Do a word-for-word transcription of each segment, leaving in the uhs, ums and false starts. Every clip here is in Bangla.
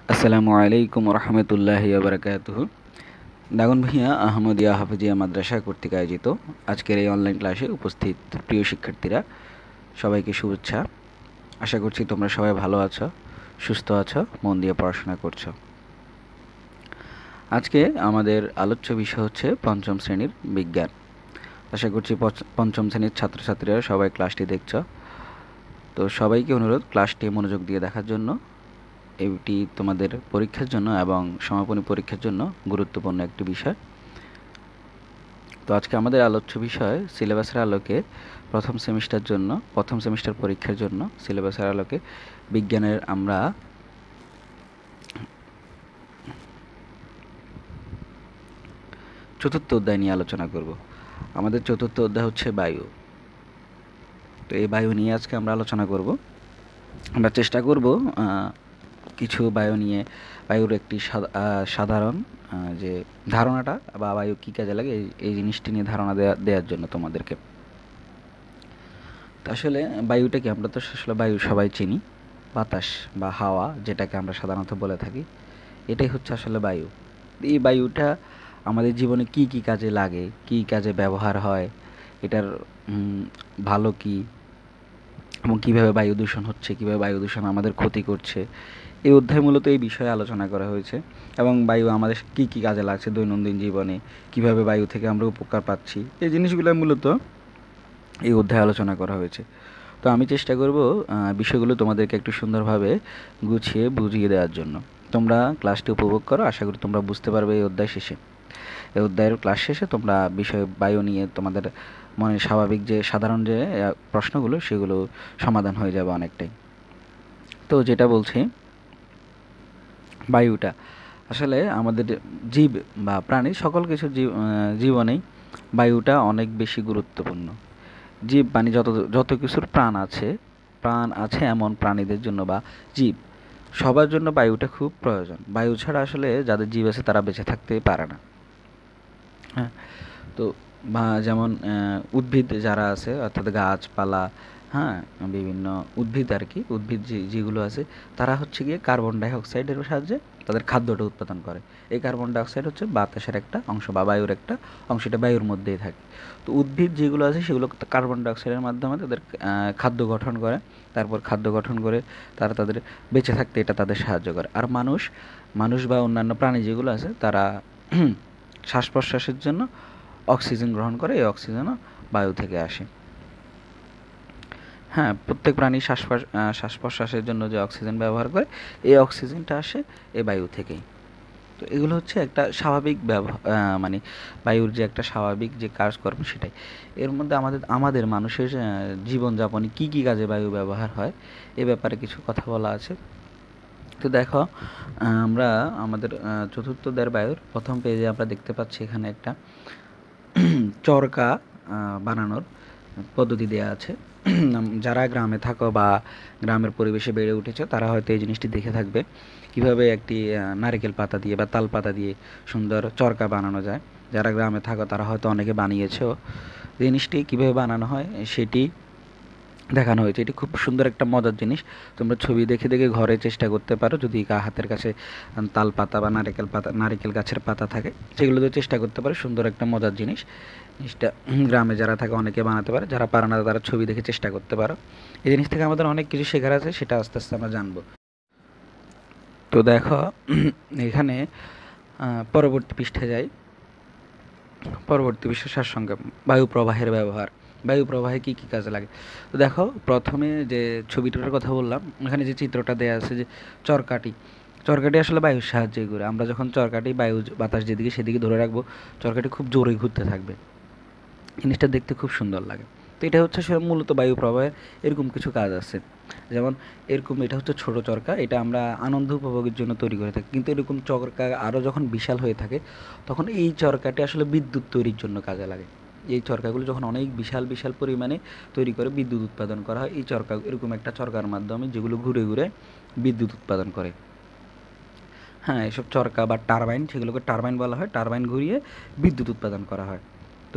আসসালামু আলাইকুম রহমতুল্লাহি ওবরাকাতুহু। দাগন ভূঁইয়া আহমদিয়া হাফিজিয়া মাদ্রাসা কর্তৃক আয়োজিত আজকের এই অনলাইন ক্লাসে উপস্থিত প্রিয় শিক্ষার্থীরা, সবাইকে শুভেচ্ছা। আশা করছি তোমরা সবাই ভালো আছো, সুস্থ আছো, মন দিয়ে পড়াশোনা করছো। আজকে আমাদের আলোচ্য বিষয় হচ্ছে পঞ্চম শ্রেণীর বিজ্ঞান। আশা করছি পঞ্চম শ্রেণীর ছাত্রছাত্রীরা সবাই ক্লাসটি দেখছো। তো সবাইকে অনুরোধ ক্লাসটি মনোযোগ দিয়ে দেখার জন্য। এটি তোমাদের পরীক্ষার জন্য এবং সমাপনী পরীক্ষার জন্য গুরুত্বপূর্ণ একটি বিষয়। তো আজকে আমাদের আলোচ্য বিষয় সিলেবাসের আলোকে প্রথম সেমিস্টার জন্য প্রথম সেমিস্টার পরীক্ষার জন্য সিলেবাসের আলোকে বিজ্ঞানের আমরা চতুর্থ অধ্যায় নিয়ে আলোচনা করব। আমাদের চতুর্থ অধ্যায় হচ্ছে বায়ু। তো এই বায়ু নিয়ে আজকে আমরা আলোচনা করব। আমরা চেষ্টা করব কিছু বায়ু নিয়ে বায়ুর একটি সাধারণ যে ধারণাটা বা বায়ু কী কাজে লাগে এই জিনিসটি নিয়ে ধারণা দেওয়া দেওয়ার জন্য তোমাদেরকে। তো আসলে বায়ুটা কি, আমরা তো আসলে বায়ু সবাই চিনি, বাতাস বা হাওয়া যেটাকে আমরা সাধারণত বলে থাকি, এটাই হচ্ছে আসলে বায়ু। এই বায়ুটা আমাদের জীবনে কি কি কাজে লাগে, কি কাজে ব্যবহার হয়, এটার ভালো কি এবং কীভাবে বায়ু দূষণ হচ্ছে, কীভাবে বায়ু দূষণ আমাদের ক্ষতি করছে, এই অধ্যায় মূলত এই বিষয়ে আলোচনা করা হয়েছে। এবং বায়ু আমাদের কী কী কাজে লাগছে দৈনন্দিন জীবনে, কিভাবে বায়ু থেকে আমরা উপকার পাচ্ছি, এই জিনিসগুলো মূলত এই অধ্যায়ে আলোচনা করা হয়েছে। তো আমি চেষ্টা করব বিষয়গুলো তোমাদেরকে একটু সুন্দরভাবে গুছিয়ে বুঝিয়ে দেওয়ার জন্য। তোমরা ক্লাসটি উপভোগ করো, আশা করি তোমরা বুঝতে পারবে এই অধ্যায় শেষে। এই অধ্যায়ের ক্লাস শেষে তোমরা বিষয় বায়ু নিয়ে তোমাদের মনে স্বাভাবিক যে সাধারণ যে প্রশ্নগুলো সেগুলো সমাধান হয়ে যাবে অনেকটাই। তো যেটা বলছি, বায়ুটা আসলে আমাদের জীব বা প্রাণী সকল কিছু জীবনেই বায়ুটা অনেক বেশি গুরুত্বপূর্ণ। জীব মানে যত যত কিছুর প্রাণ আছে প্রাণ আছে এমন প্রাণীদের জন্য বা জীব সবার জন্য বায়ুটা খুব প্রয়োজন। বায়ু ছাড়া আসলে যাদের জীব আছে তারা বেঁচে থাকতে পারে না। হ্যাঁ, তো বা যেমন উদ্ভিদ যারা আছে অর্থাৎ গাছপালা, হ্যাঁ, বিভিন্ন উদ্ভিদ আর কি, উদ্ভিদ যে যেগুলো আছে তারা হচ্ছে গিয়ে কার্বন ডাইঅক্সাইডের সাহায্যে তাদের খাদ্যটা উৎপাদন করে। এই কার্বন ডাইঅক্সাইড হচ্ছে বাতাসের একটা অংশ বা বায়ুর একটা অংশ, এটা বায়ুর মধ্যেই থাকে। তো উদ্ভিদ যেগুলো আছে সেগুলো কার্বন ডাইঅক্সাইডের মাধ্যমে তাদের খাদ্য গঠন করে, তারপর খাদ্য গঠন করে তারা তাদের বেঁচে থাকতে এটা তাদের সাহায্য করে। আর মানুষ মানুষ বা অন্যান্য প্রাণী যেগুলো আছে তারা শ্বাস প্রশ্বাসের জন্য অক্সিজেন গ্রহণ করে, এই অক্সিজেনও বায়ু থেকে আসে। হ্যাঁ, প্রত্যেক প্রাণী শ্বাস শ্বাস প্রশ্বাসের জন্য যে অক্সিজেন ব্যবহার করে এই অক্সিজেনটা আসে এই বায়ু থেকেই। তো এগুলো হচ্ছে একটা স্বাভাবিক ব্যবহার, মানে বায়ুর যে একটা স্বাভাবিক যে কাজকর্ম সেটাই। এর মধ্যে আমাদের আমাদের মানুষের জীবনযাপনে কী কী কাজে বায়ু ব্যবহার হয় এ ব্যাপারে কিছু কথা বলা আছে। তো দেখো, আমরা আমাদের চতুর্থ অধ্যায়ের বায়ুর প্রথম পেজে আমরা দেখতে পাচ্ছি এখানে একটা চরকা বানানোর পদ্ধতি দেওয়া আছে। যারা গ্রামে থাকো বা গ্রামের পরিবেশে বেড়ে উঠেছে তারা হয়তো এই জিনিসটি দেখে থাকবে, কিভাবে একটি নারকেল পাতা দিয়ে বা তাল পাতা দিয়ে সুন্দর চরকা বানানো যায়। যারা গ্রামে থাকো তারা হয়তো অনেকে বানিয়েছেও। জিনিসটি কীভাবে বানানো হয় সেটি দেখানো হয়েছে। এটি খুব সুন্দর একটা মজার জিনিস। তোমরা ছবি দেখে দেখে ঘরে চেষ্টা করতে পারো, যদি হাতের কাছে তাল পাতা বা নারকেল পাতা নারকেল গাছের পাতা থাকে সেগুলো দিয়ে চেষ্টা করতে পারো। সুন্দর একটা মজার জিনিস। জিনিসটা গ্রামে যারা থাকে অনেকে বানাতে পারে, যারা পারে না তারা ছবি দেখে চেষ্টা করতে পারো। এই জিনিস থেকে আমাদের অনেক কিছু শেখার আছে, সেটা আস্তে আস্তে আমরা জানবো। তো দেখো এখানে পরবর্তী পৃষ্ঠে যাই। পরবর্তী পৃষ্ঠে সারসংক্ষেপ, বায়ু প্রবাহের ব্যবহার। বায়ু প্রবাহে কী কী কাজে লাগে। তো দেখো, প্রথমে যে ছবিটার কথা বললাম, এখানে যে চিত্রটা দেওয়া আছে যে চরকাটি, চরকাটি আসলে বায়ুর সাহায্যে ঘুরে। আমরা যখন চরকাটি বায়ু বাতাস যেদিকে সেদিকে ধরে রাখবো, চরকাটি খুব জোরে ঘুরতে থাকবে। জিনিসটা দেখতে খুব সুন্দর লাগে। তো এটা হচ্ছে আসলে মূলত বায়ু প্রবাহের এরকম কিছু কাজ আছে। যেমন এরকম এটা হচ্ছে ছোট চরকা, এটা আমরা আনন্দ উপভোগের জন্য তৈরি করে থাকি। কিন্তু এরকম চরকা আরও যখন বিশাল হয়ে থাকে তখন এই চরকাটি আসলে বিদ্যুৎ তৈরির জন্য কাজে লাগে। এই চরকাগুলো যখন অনেক বিশাল বিশাল পরিমাণে তৈরি করে বিদ্যুৎ উৎপাদন করা হয় এই চরকা, এরকম একটা চরকার মাধ্যমে যেগুলো ঘুরে ঘুরে বিদ্যুৎ উৎপাদন করে। হ্যাঁ, এসব চরকা বা টারবাইন, সেগুলোকে টারবাইন বলা হয়। টারবাইন ঘুরিয়ে বিদ্যুৎ উৎপাদন করা হয়। তো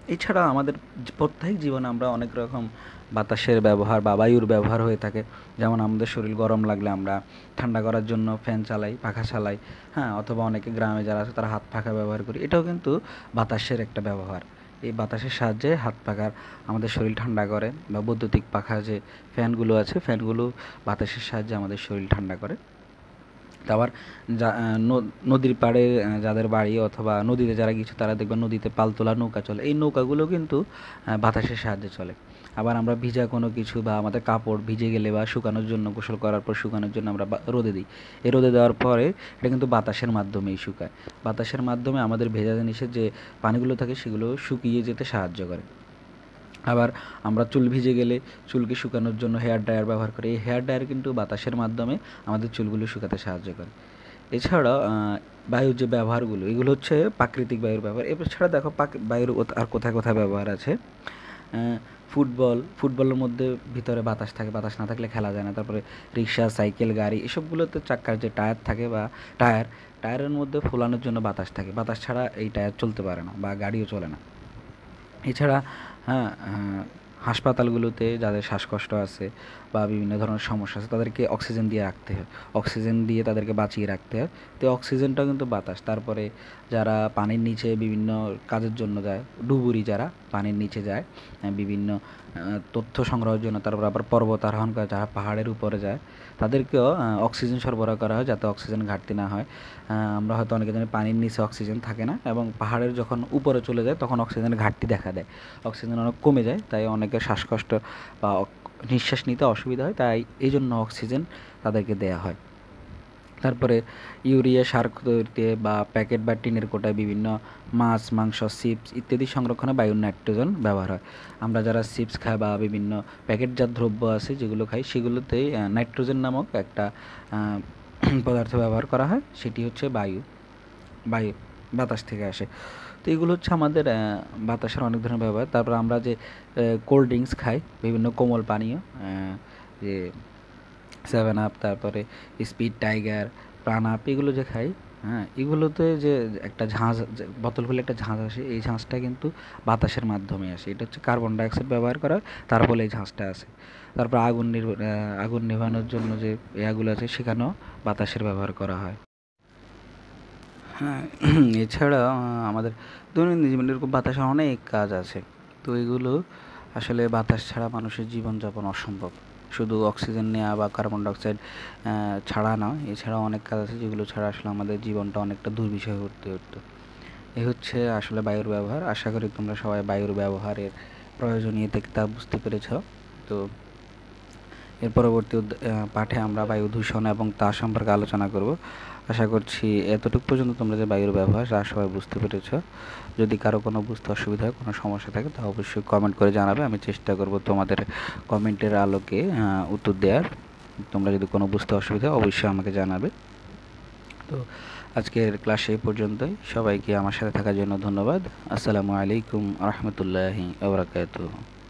এছাড়া আমাদের প্রত্যেক জীবনে আমরা অনেক রকম বাতাসের ব্যবহার বা বায়ুর ব্যবহার হয়ে থাকে। যেমন আমাদের শরীর গরম লাগলে আমরা ঠান্ডা করার জন্য ফ্যান চালাই, পাখা চালাই, হ্যাঁ, অথবা অনেকে গ্রামে যারা আছে তারা হাত পাখা ব্যবহার করি, এটাও কিন্তু বাতাসের একটা ব্যবহার। এই বাতাসের সাহায্যে হাত পাখার আমাদের শরীর ঠান্ডা করে, বা বৈদ্যুতিক পাখা যে ফ্যানগুলো আছে ফ্যানগুলো বাতাসের সাহায্যে আমাদের শরীর ঠান্ডা করে। আবার যা নদীর পাড়ে যাদের বাড়ি অথবা নদীতে যারা গিয়েছে তারা দেখবেন নদীতে পালতোলা নৌকা চলে, এই নৌকাগুলো কিন্তু বাতাসের সাহায্যে চলে। আবার আমরা ভিজা কোনো কিছু বা আমাদের কাপড় ভিজে গেলে বা শুকানোর জন্য, গোসল করার পর শুকানোর জন্য আমরা রোদে দিই, এই রোদে দেওয়ার পরে এটা কিন্তু বাতাসের মাধ্যমেই শুকায়। বাতাসের মাধ্যমে আমাদের ভেজা জিনিসের যে পানিগুলো থাকে সেগুলো শুকিয়ে যেতে সাহায্য করে। আবার আমরা চুল ভিজে গেলে চুলকে শুকানোর জন্য হেয়ার ড্রায়ার ব্যবহার করি, এই হেয়ার ড্রায়ার কিন্তু বাতাসের মাধ্যমে আমাদের চুলগুলো শুকাতে সাহায্য করে। এছাড়া বায়ুর যে ব্যবহারগুলো, এগুলো হচ্ছে প্রাকৃতিক বায়ুর ব্যবহার। এছাড়া দেখো বায়ুর আর কোথায় কোথায় ব্যবহার আছে। ফুটবল ফুটবলের মধ্যে ভিতরে বাতাস থাকে, বাতাস না থাকলে খেলা যায় না। তারপরে রিক্সা, সাইকেল, গাড়ি, এসবগুলোতে চাক্কার যে টায়ার থাকে বা টায়ার টায়ারের মধ্যে ফোলানোর জন্য বাতাস থাকে, বাতাস ছাড়া এই টায়ার চলতে পারে না বা গাড়িও চলে না। এছাড়া হ্যাঁ, হাসপাতালগুলোতে যাদের শ্বাসকষ্ট আছে বা বিভিন্ন ধরনের সমস্যা আছে তাদেরকে অক্সিজেন দিয়ে রাখতে হয়, অক্সিজেন দিয়ে তাদেরকে বাঁচিয়ে রাখতে হয়। তো অক্সিজেনটাও কিন্তু বাতাস। তারপরে যারা পানির নিচে বিভিন্ন কাজের জন্য যায়, ডুবুরি যারা পানির নিচে যায় বিভিন্ন তথ্য সংগ্রহের জন্য, তারপর আবার পর্বত আরোহণ করে যারা পাহাড়ের উপরে যায়, তাদেরকেও অক্সিজেন সরবরাহ করা হয় যাতে অক্সিজেন ঘাটতি না হয়। আমরা হয়তো অনেকে জানি পানির নিচে অক্সিজেন থাকে না, এবং পাহাড়ের যখন উপরে চলে যায় তখন অক্সিজেনের ঘাটতি দেখা দেয়, অক্সিজেন অনেক কমে যায়, তাই অনেকের শ্বাসকষ্ট বা নিঃশ্বাস নিতে অসুবিধা হয়, তাই এই জন্য অক্সিজেন তাদেরকে দেয়া হয়। তারপরে ইউরিয়া সার তৈরিতে বা প্যাকেট বা টিনের কোটায় বিভিন্ন মাছ, মাংস, চিপস ইত্যাদি সংরক্ষণে বায়ুর নাইট্রোজেন ব্যবহার হয়। আমরা যারা চিপস খাই বা বিভিন্ন প্যাকেটজাত দ্রব্য আছে যেগুলো খাই, সেগুলোতেই নাইট্রোজেন নামক একটা পদার্থ ব্যবহার করা হয়, সেটি হচ্ছে বায়ু বায়ু বাতাস থেকে আসে। তো এগুলো হচ্ছে আমাদের বাতাসের অনেক ধরনের ব্যবহার। তারপর আমরা যে কোল্ড ড্রিঙ্কস খাই, বিভিন্ন কোমল পানীয়, যে সেভেন আপ, তারপরে স্পিড, টাইগার, প্রাণ আপ, এগুলো যে খাই, হ্যাঁ, এগুলোতে যে একটা ঝাঁঝ, বোতল খুলে একটা ঝাঁঝ আসে, এই ঝাঁঝটা কিন্তু বাতাসের মাধ্যমে আসে। এটা হচ্ছে কার্বন ডাইঅক্সাইড ব্যবহার করা, তার ফলে এই ঝাঁঝটা আসে। তারপর আগুন আগুন নেভানোর জন্য যে এগুলো আছে সেখানেও বাতাসের ব্যবহার করা হয়। হ্যাঁ, এছাড়া আমাদের দৈনন্দিন জীবনে এরকম বাতাসের অনেক কাজ আছে। তো এগুলো আসলে বাতাস ছাড়া মানুষের জীবনযাপন অসম্ভব। শুধু অক্সিজেন নেওয়া বা কার্বন ডাইঅক্সাইড ছাড়া নয়, এছাড়াও অনেক কাজ আছে যেগুলো ছাড়া আসলে আমাদের জীবনটা অনেকটা দুর্বিষহ করতে হতো। এই হচ্ছে আসলে বায়ুর ব্যবহার। আশা করি তোমরা সবাই বায়ুর ব্যবহারের প্রয়োজনীয়তা বুঝতে পেরেছ। তো এর পরবর্তী পাঠে আমরা বায়ু দূষণ এবং তা সম্পর্কে আলোচনা করব। আশা করছি এতটুকু পর্যন্ত তোমরা যে বায়ুর ব্যবহার তা সবাই বুঝতে পেরেছ। যদি কারো কোনো বুঝতে অসুবিধা হয়, কোনো সমস্যা থাকে, তা অবশ্যই কমেন্ট করে জানাবে। আমি চেষ্টা করব তোমাদের কমেন্টের আলোকে উত্তর দেওয়ার। তোমরা যদি কোনো বুঝতে অসুবিধা হয় অবশ্যই আমাকে জানাবে। তো আজকের ক্লাস এই পর্যন্তই। সবাইকে আমার সাথে থাকার জন্য ধন্যবাদ। আসসালামু আলাইকুম রহমতুল্লাহি ওয়া বারাকাতুহু।